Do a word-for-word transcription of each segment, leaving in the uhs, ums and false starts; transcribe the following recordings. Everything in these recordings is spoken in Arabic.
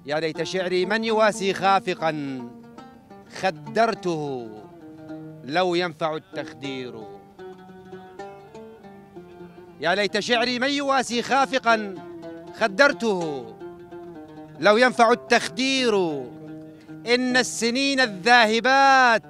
يا ليت شعري من يواسي خافقا خدرته لو ينفع التخدير. يا ليت شعري من يواسي خافقا خدرته لو ينفع التخدير. إن السنين الذاهبات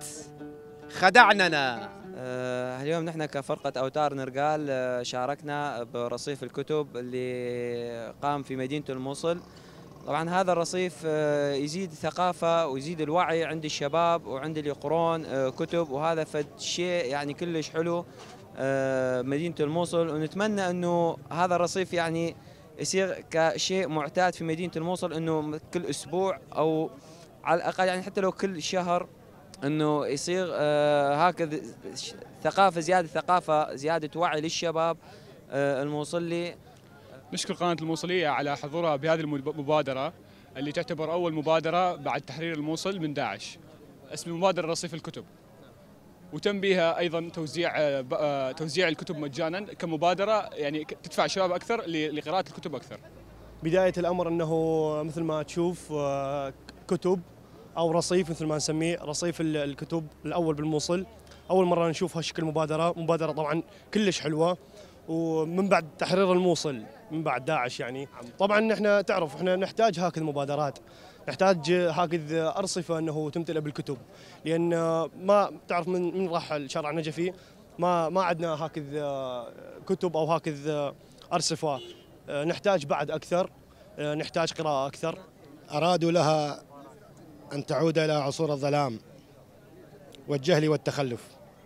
خدعننا. اليوم نحن كفرقة أوتار نرقال شاركنا برصيف الكتب اللي قام في مدينة الموصل. طبعا هذا الرصيف يزيد الثقافة ويزيد الوعي عند الشباب وعند اللي يقرون كتب، وهذا فد شيء يعني كلش حلو مدينة الموصل. ونتمنى أنه هذا الرصيف يعني يصير كشيء معتاد في مدينة الموصل، أنه كل أسبوع أو على الأقل يعني حتى لو كل شهر انه يصير آه هكذا ثقافه، زياده ثقافه، زياده وعي للشباب آه الموصلي. نشكر قناه الموصليه على حضورها بهذه المبادره اللي تعتبر اول مبادره بعد تحرير الموصل من داعش. اسم المبادره رصيف الكتب، وتم بها ايضا توزيع آه توزيع الكتب مجانا كمبادره، يعني تدفع الشباب اكثر لقراءه الكتب اكثر. بدايه الامر انه مثل ما تشوف آه كتب أو رصيف مثل ما نسميه، رصيف الكتب الأول بالموصل. أول مرة نشوف هالشكل مبادرة، مبادرة طبعا كلش حلوة، ومن بعد تحرير الموصل من بعد داعش يعني. طبعا نحن تعرف احنا نحتاج هكذا مبادرات، نحتاج هكذا أرصفة أنه تمتلئ بالكتب، لأن ما تعرف من من راح الشارع النجفي ما ما عندنا هكذا كتب أو هكذا أرصفة. نحتاج بعد أكثر، نحتاج قراءة أكثر. أرادوا لها أن تعود إلى عصور الظلام والجهل والتخلف،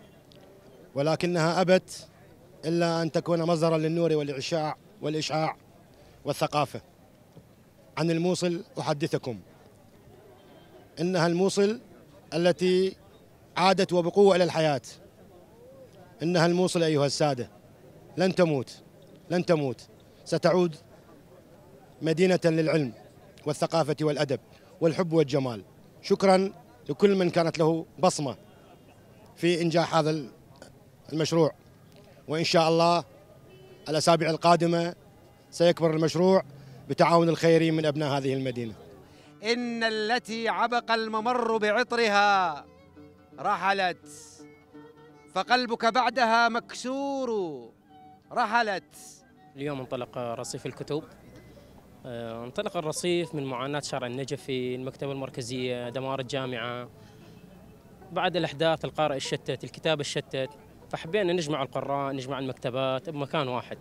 ولكنها أبت إلا أن تكون مصدرا للنور والإشعاع والإشعاع والثقافة. عن الموصل أحدثكم إنها الموصل التي عادت وبقوة إلى الحياة. إنها الموصل أيها السادة، لن تموت لن تموت، ستعود مدينة للعلم والثقافة والأدب والحب والجمال. شكرا لكل من كانت له بصمة في إنجاح هذا المشروع، وإن شاء الله الأسابيع القادمة سيكبر المشروع بتعاون الخيرين من أبناء هذه المدينة. إن التي عبق الممر بعطرها رحلت، فقلبك بعدها مكسور رحلت. اليوم انطلق رصيف الكتب. انطلق الرصيف من معاناة شارع النجفي، المكتبة المركزية، دمار الجامعة. بعد الأحداث القارئ الشتت، الكتاب الشتت، فحبينا نجمع القراء، نجمع المكتبات بمكان واحد.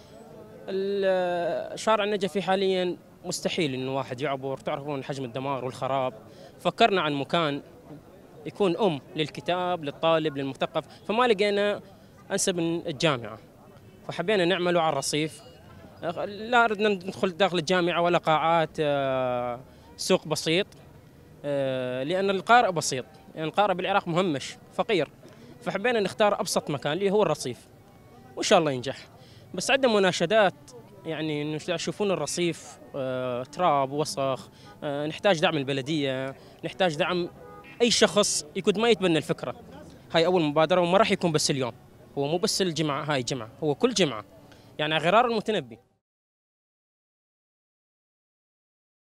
شارع النجفي حاليا مستحيل إنه واحد يعبر، تعرفون حجم الدمار والخراب. فكرنا عن مكان يكون أم للكتاب، للطالب، للمثقف، فما لقينا أنسب من الجامعة، فحبينا نعمله على الرصيف. لا أردنا ندخل داخل الجامعة ولا قاعات سوق بسيط، لأن القارئ بسيط، يعني القارئ بالعراق مهمش فقير، فحبينا نختار أبسط مكان اللي هو الرصيف، وإن شاء الله ينجح. بس عندنا مناشدات، يعني إنه يشوفون الرصيف تراب وسخ، نحتاج دعم البلدية، نحتاج دعم أي شخص يكون ما يتبنى الفكرة. هاي أول مبادرة، وما راح يكون بس اليوم، هو مو بس الجمعة، هاي جمعة، هو كل جمعة، يعني غرار المتنبي.